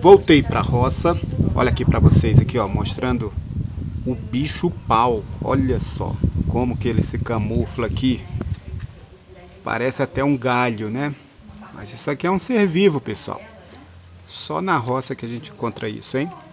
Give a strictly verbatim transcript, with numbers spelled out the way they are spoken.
Voltei para a roça. Olha aqui para vocês aqui, ó, mostrando o bicho-pau. Olha só como que ele se camufla aqui. Parece até um galho, né? Mas isso aqui é um ser vivo, pessoal. Só na roça que a gente encontra isso, hein?